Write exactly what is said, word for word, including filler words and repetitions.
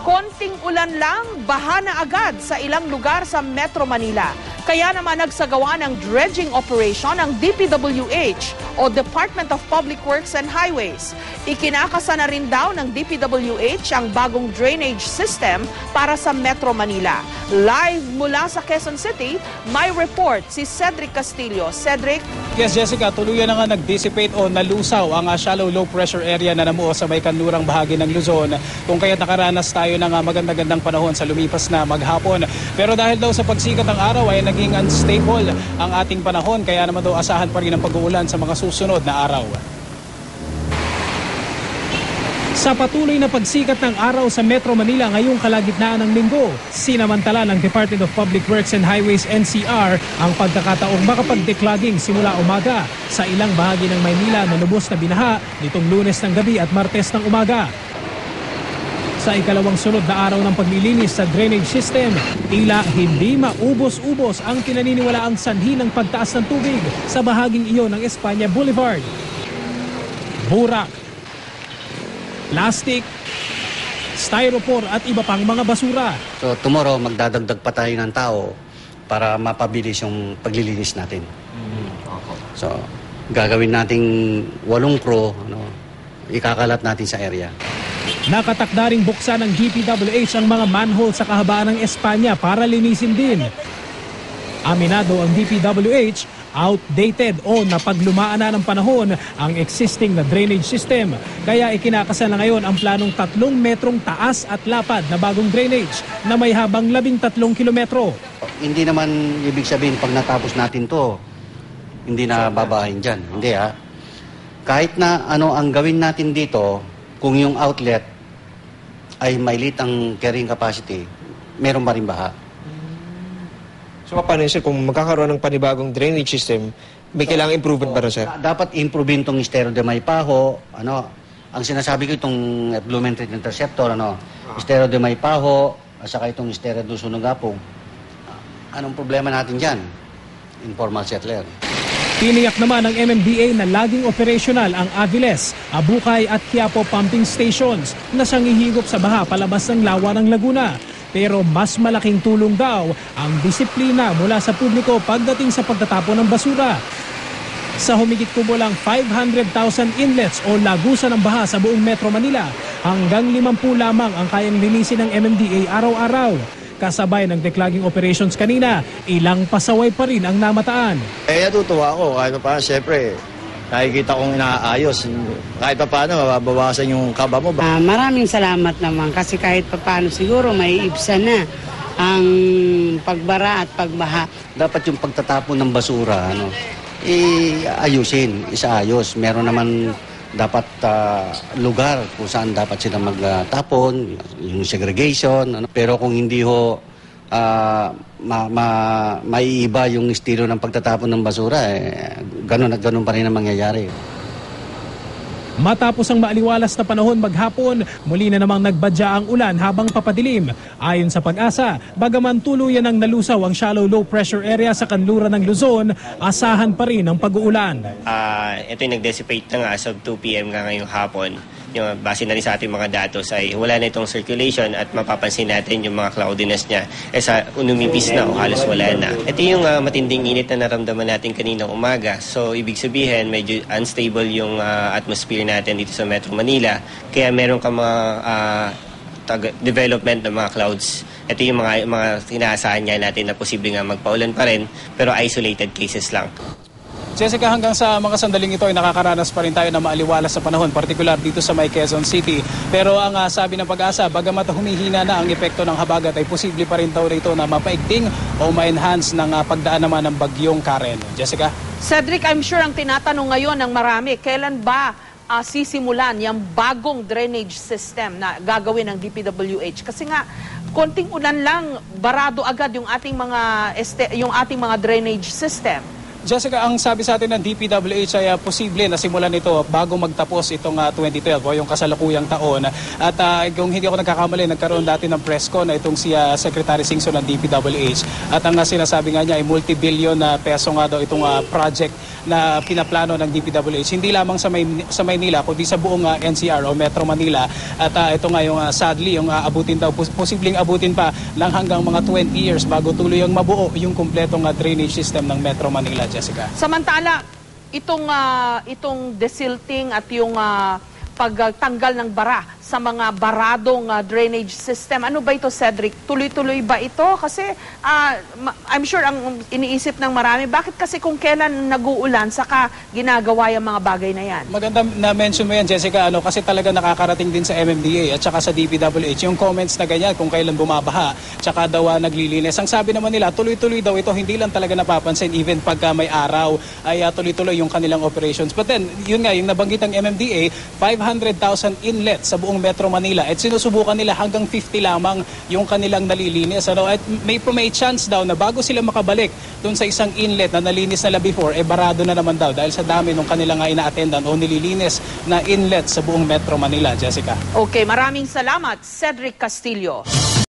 konting ulan lang, baha na agad sa ilang lugar sa Metro Manila. Kaya naman nagsagawa ng dredging operation ang D P W H o Department of Public Works and Highways. Ikinakasa na rin daw ng D P W H ang bagong drainage system para sa Metro Manila. Live mula sa Quezon City, may report si Cedric Castillo. Cedric? Yes, Jessica, tuluyan na nga nag-dissipate o nalusaw ang uh, shallow low pressure area na namuo sa may kanlurang bahagi ng Luzon, kung kaya't nakaranas tayo ng uh, maganda-gandang panahon sa lumipas na maghapon. Pero dahil daw sa pagsikat ng araw ay naging unstable ang ating panahon, kaya naman daw asahan pa rin ang pag-uulan sa mga susunod na araw. Sa patuloy na pagsikat ng araw sa Metro Manila ngayong kalagitnaan ng linggo, sinamantala ng Department of Public Works and Highways N C R ang pagkakataong makapag-declogging simula umaga sa ilang bahagi ng Maynila na lubos na binaha nitong Lunes ng gabi at Martes ng umaga. Sa ikalawang sunod na araw ng paglilinis sa drainage system, tila hindi maubos-ubos ang pinaniniwalaang sanhi ng pagtaas ng tubig sa bahaging iyon ng Espanya Boulevard. Burak, plastic, styrofoam at iba pang mga basura. So tomorrow magdadagdag pa tayo ng tao para mapabilis yung paglilinis natin. Mm-hmm. So gagawin nating walong crew, ano, ikakalat natin sa area. Nakatakda ring buksan ng D P W H ang mga manhole sa kahabaan ng Espanya para linisin din. Aminado ang D P W H, outdated o napaglumaan na ng panahon ang existing na drainage system. Kaya ikinakasa na ngayon ang planong tatlong metrong taas at lapad na bagong drainage na may habang labing tatlong kilometro. Hindi naman ibig sabihin pag natapos natin to, hindi na babahin dyan. Hindi ha. Kahit na ano ang gawin natin dito, kung yung outlet ay maliit ang carrying capacity, meron pa rin baha. So paano sir, kung magkakaroon ng panibagong drainage system, may so, kailangang improvement so, ba rin sir? Dapat improve itong estero de Maypaho, ano, ang sinasabi ko itong Blooming Treat Interceptor, ano, ah. estero de Maypaho, at saka itong estero de Sunugapong. Anong problema natin dyan? Informal settler. Tiniyak naman ng M M D A na laging operational ang Aviles, Abukay at Quiapo pumping stations na siyang ihigop sa baha palabas ng lawa ng Laguna. Pero mas malaking tulong daw ang disiplina mula sa publiko pagdating sa pagtatapon ng basura. Sa humigit kumulang five hundred thousand inlets o lagusan ng baha sa buong Metro Manila, hanggang limampu lamang ang kayang linisin ng M M D A araw-araw. Kasabay ng declogging operations kanina, ilang pasaway pa rin ang namataan. Eh, natutuwa ako. Kahit pa paano, siyempre, nakikita kong inaayos. Kahit pa paano, mababawasan yung kaba mo. Uh, maraming salamat naman kasi kahit pa paano siguro may ibsa na ang pagbara at pagbaha. Dapat yung pagtatapon ng basura, ano, i-ayusin, isaayos. Meron naman dapat uh, lugar kung saan dapat sila magtapon, yung segregation. Ano. Pero kung hindi ho uh, ma, ma, maiiba yung estilo ng pagtatapon ng basura, eh, ganun at ganun pa rin ang mangyayari. Matapos ang maaliwalas na panahon maghapon, muli na namang nagbadya ang ulan habang papadilim. Ayon sa Pag-asa, bagaman tuluyan ang nalusaw ang shallow low pressure area sa kanluran ng Luzon, asahan pa rin ang pag-uulan. Uh, ito yung nag-dissipate na nga as of two p m nga ngayong hapon. Yung, base na rin sa ating mga datos ay wala na itong circulation at mapapansin natin yung mga cloudiness niya eh sa unumipis na o halos wala na. Ito yung uh, matinding init na naramdaman natin kaninang umaga. So ibig sabihin medyo unstable yung uh, atmosphere natin dito sa Metro Manila. Kaya meron ka mga uh, development ng mga clouds. Ito yung mga, mga inaasahan nga natin na posible nga magpaulan pa rin pero isolated cases lang. Jessica, hanggang sa mga sandaling ito ay nakakaranas pa rin tayo na maaliwalas sa panahon, partikular dito sa may Quezon City. Pero ang uh, sabi ng Pag-asa, bagamat humihina na ang epekto ng habagat ay posible pa rin daw rito na mapaigting o ma-enhance ng uh, pagdaan naman ng bagyong Karen. Jessica? Cedric, I'm sure ang tinatanong ngayon ng marami, kailan ba uh, sisimulan yung bagong drainage system na gagawin ng D P W H? Kasi nga, konting ulan lang, barado agad yung ating mga, este, yung ating mga drainage system. Jessica, ang sabi sa atin ng D P W H ay uh, posible na simulan ito bago magtapos itong uh, twenty twelve o yung kasalukuyang taon. At uh, kung hindi ako nagkakamali, nagkaroon dati ng press con na itong si uh, Secretary Singson ng D P W H. At ang uh, sinasabi nga niya ay multi-billion na peso nga daw itong uh, project na pinaplano ng D P W H. Hindi lamang sa, May, sa Maynila, kundi sa buong uh, N C R o Metro Manila. At uh, ito nga yung uh, sadly, yung uh, abutin daw, pos posibleng abutin pa lang hanggang mga twenty years bago tuloy ang mabuo yung kumpletong uh, drainage system ng Metro Manila, Jessica. Samantala, itong uh, itong desilting at yung uh, pagtanggal ng bara sa mga baradong uh, drainage system. Ano ba ito, Cedric? Tuloy-tuloy ba ito? Kasi uh, I'm sure ang iniisip ng marami, bakit kasi kung kailan nag-uulan, saka ginagawa yung mga bagay na yan? Maganda na-mention mo yan, Jessica, ano, kasi talaga nakakarating din sa M M D A at saka sa D P W H yung comments na ganyan kung kailan bumabaha, tsaka daw uh, naglilinis. Ang sabi naman nila, tuloy-tuloy daw ito, hindi lang talaga napapansin, even pagka may araw, ay uh, tuloy-tuloy yung kanilang operations. But then, yun nga, yung nabanggit ng M M D A, five hundred thousand inlet sa buong Metro Manila at sinusubukan nila hanggang fifty lamang yung kanilang nalilinis. Ano? At may, may chance daw na bago sila makabalik dun sa isang inlet na nalinis nila before, eh barado na naman daw dahil sa dami nung kanilang ina-attendan o nililinis na inlet sa buong Metro Manila, Jessica. Okay, maraming salamat, Cedric Castillo.